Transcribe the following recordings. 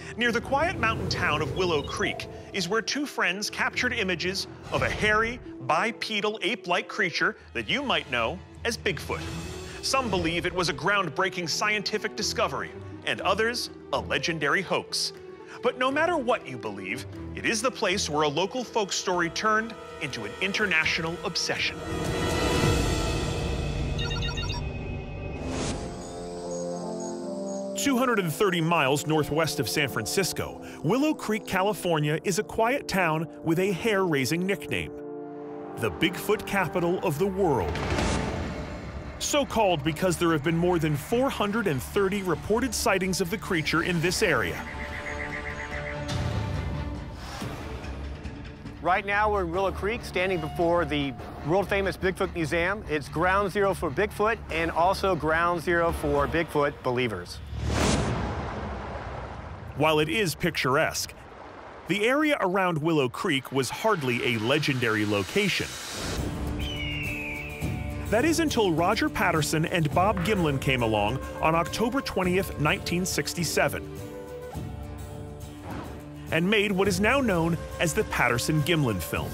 Near the quiet mountain town of Willow Creek is where two friends captured images of a hairy, bipedal ape-like creature that you might know as Bigfoot. Some believe it was a groundbreaking scientific discovery, and others a legendary hoax. But no matter what you believe, it is the place where a local folk story turned into an international obsession. "230 miles northwest of San Francisco, Willow Creek, California is a quiet town with a hair-raising nickname: the Bigfoot capital of the world. So called because there have been more than 430 reported sightings of the creature in this area. Right now, we're in Willow Creek, standing before the world-famous Bigfoot Museum. It's ground zero for Bigfoot and also ground zero for Bigfoot believers. While it is picturesque, the area around Willow Creek was hardly a legendary location. That is until Roger Patterson and Bob Gimlin came along on October 20th, 1967, and made what is now known as the Patterson-Gimlin film.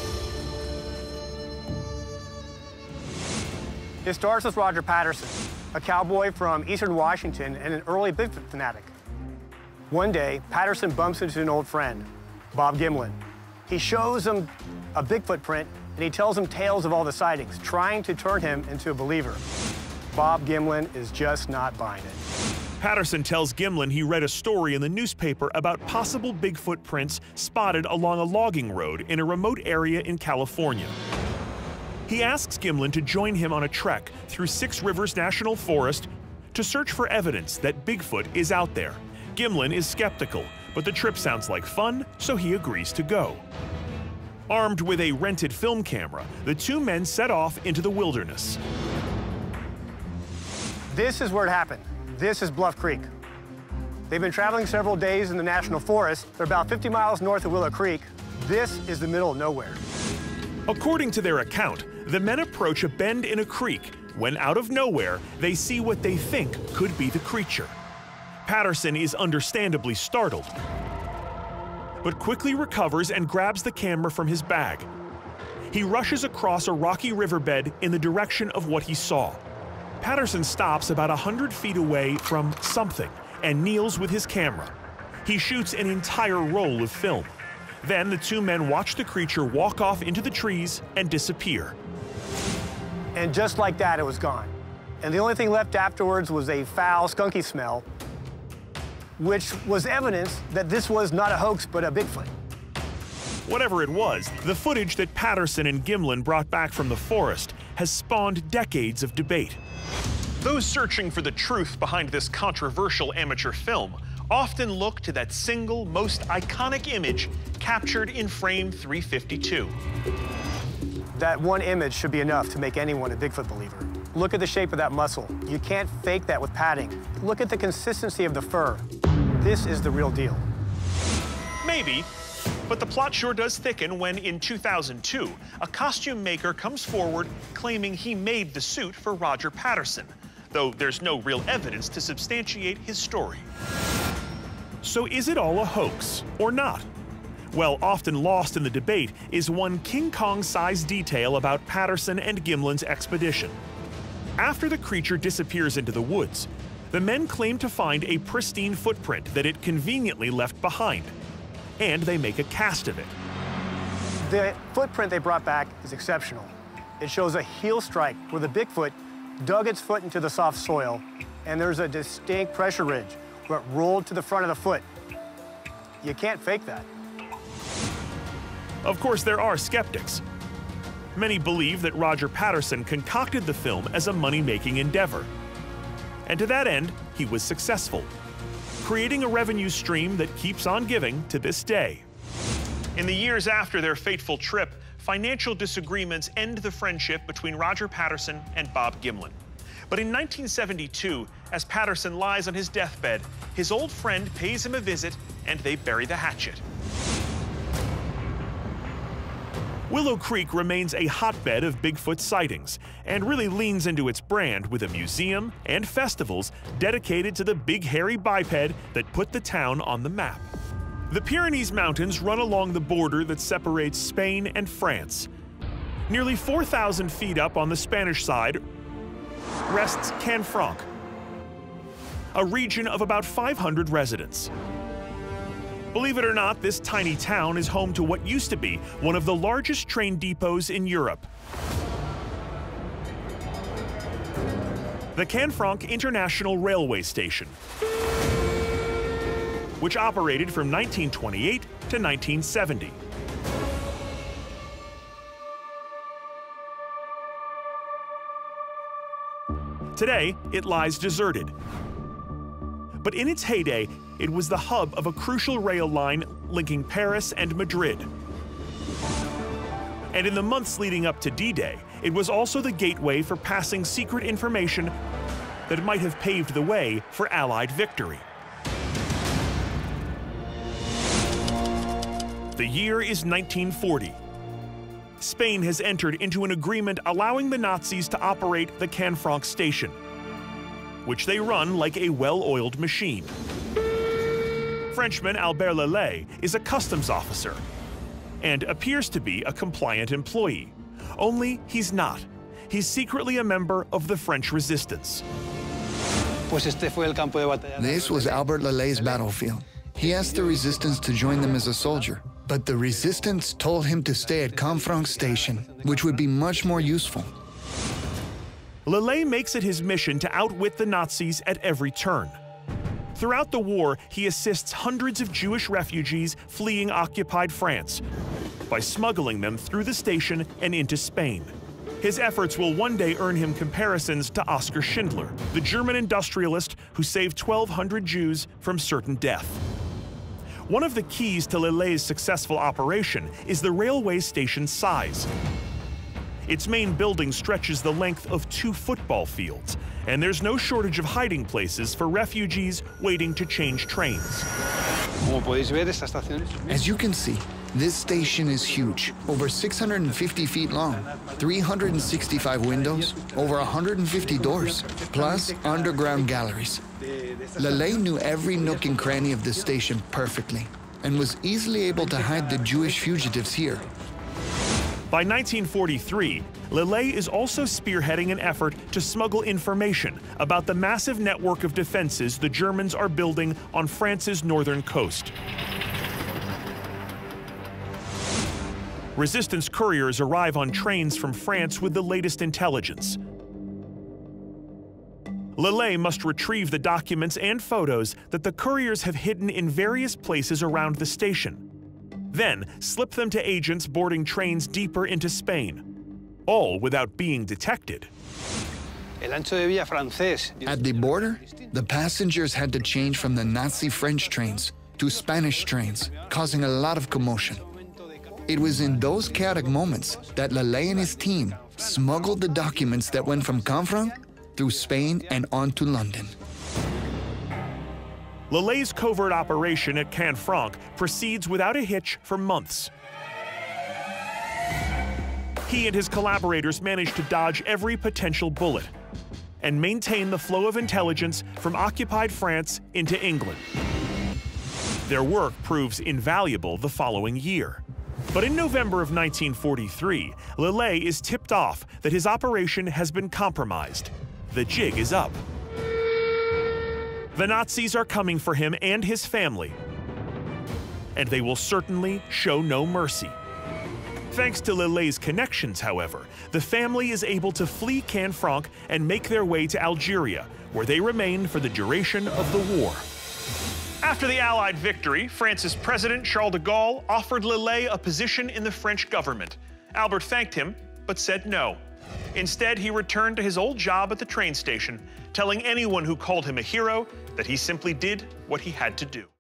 It starts with Roger Patterson, a cowboy from eastern Washington and an early Bigfoot fanatic. One day, Patterson bumps into an old friend, Bob Gimlin. He shows him a Bigfoot print, and he tells him tales of all the sightings, trying to turn him into a believer. Bob Gimlin is just not buying it. Patterson tells Gimlin he read a story in the newspaper about possible Bigfoot prints spotted along a logging road in a remote area in California. He asks Gimlin to join him on a trek through Six Rivers National Forest to search for evidence that Bigfoot is out there. Gimlin is skeptical, but the trip sounds like fun, so he agrees to go. Armed with a rented film camera, the two men set off into the wilderness. This is where it happened. This is Bluff Creek. They've been traveling several days in the National Forest. They're about 50 miles north of Willow Creek. This is the middle of nowhere. According to their account, the men approach a bend in a creek when out of nowhere they see what they think could be the creature. Patterson is understandably startled, but quickly recovers and grabs the camera from his bag. He rushes across a rocky riverbed in the direction of what he saw. Patterson stops about 100 feet away from something and kneels with his camera. He shoots an entire roll of film. Then the two men watch the creature walk off into the trees and disappear. And just like that, it was gone. And the only thing left afterwards was a foul, skunky smell, which was evidence that this was not a hoax, but a Bigfoot. Whatever it was, the footage that Patterson and Gimlin brought back from the forest has spawned decades of debate. Those searching for the truth behind this controversial amateur film often look to that single, most iconic image captured in frame 352. That one image should be enough to make anyone a Bigfoot believer. Look at the shape of that muscle. You can't fake that with padding. Look at the consistency of the fur. This is the real deal. Maybe, but the plot sure does thicken when, in 2002, a costume maker comes forward claiming he made the suit for Roger Patterson, though there's no real evidence to substantiate his story. So is it all a hoax, or not? Well, often lost in the debate is one King Kong-sized detail about Patterson and Gimlin's expedition. After the creature disappears into the woods, the men claim to find a pristine footprint that it conveniently left behind, and they make a cast of it. The footprint they brought back is exceptional. It shows a heel strike where the Bigfoot dug its foot into the soft soil, and there's a distinct pressure ridge where it rolled to the front of the foot. You can't fake that. Of course, there are skeptics. Many believe that Roger Patterson concocted the film as a money-making endeavor. And to that end, he was successful, creating a revenue stream that keeps on giving to this day. In the years after their fateful trip, financial disagreements end the friendship between Roger Patterson and Bob Gimlin. But in 1972, as Patterson lies on his deathbed, his old friend pays him a visit and they bury the hatchet. Willow Creek remains a hotbed of Bigfoot sightings and really leans into its brand with a museum and festivals dedicated to the big hairy biped that put the town on the map. The Pyrenees Mountains run along the border that separates Spain and France. Nearly 4,000 feet up on the Spanish side rests Canfranc, a region of about 500 residents. Believe it or not, this tiny town is home to what used to be one of the largest train depots in Europe. The Canfranc International Railway Station, which operated from 1928 to 1970. Today, it lies deserted. But in its heyday, it was the hub of a crucial rail line linking Paris and Madrid. And in the months leading up to D-Day, it was also the gateway for passing secret information that might have paved the way for Allied victory. The year is 1940. Spain has entered into an agreement allowing the Nazis to operate the Canfranc station, which they run like a well-oiled machine. Frenchman Albert Lelay is a customs officer and appears to be a compliant employee. Only he's not. He's secretly a member of the French resistance. This was Albert Lelay's battlefield. He asked the resistance to join them as a soldier, but the resistance told him to stay at Canfranc station, which would be much more useful. Lelay makes it his mission to outwit the Nazis at every turn. Throughout the war, he assists hundreds of Jewish refugees fleeing occupied France by smuggling them through the station and into Spain. His efforts will one day earn him comparisons to Oskar Schindler, the German industrialist who saved 1,200 Jews from certain death. One of the keys to Lelay's successful operation is the railway station's size. Its main building stretches the length of 2 football fields, and there's no shortage of hiding places for refugees waiting to change trains. As you can see, this station is huge, over 650 feet long, 365 windows, over 150 doors, plus underground galleries. Lelay knew every nook and cranny of the station perfectly, and was easily able to hide the Jewish fugitives here. By 1943, Lelay is also spearheading an effort to smuggle information about the massive network of defenses the Germans are building on France's northern coast. Resistance couriers arrive on trains from France with the latest intelligence. Lelay must retrieve the documents and photos that the couriers have hidden in various places around the station, then slip them to agents boarding trains deeper into Spain, all without being detected. At the border, the passengers had to change from the Nazi French trains to Spanish trains, causing a lot of commotion. It was in those chaotic moments that Lelay and his team smuggled the documents that went from Canfranc through Spain and on to London. Lelay's covert operation at Canfranc proceeds without a hitch for months. He and his collaborators manage to dodge every potential bullet and maintain the flow of intelligence from occupied France into England. Their work proves invaluable the following year. But in November of 1943, Lelay is tipped off that his operation has been compromised. The jig is up. The Nazis are coming for him and his family, and they will certainly show no mercy. Thanks to Lelay's connections, however, the family is able to flee Canfranc and make their way to Algeria, where they remain for the duration of the war. After the Allied victory, France's President Charles de Gaulle offered Lelay a position in the French government. Albert thanked him, but said no. Instead, he returned to his old job at the train station, telling anyone who called him a hero that he simply did what he had to do.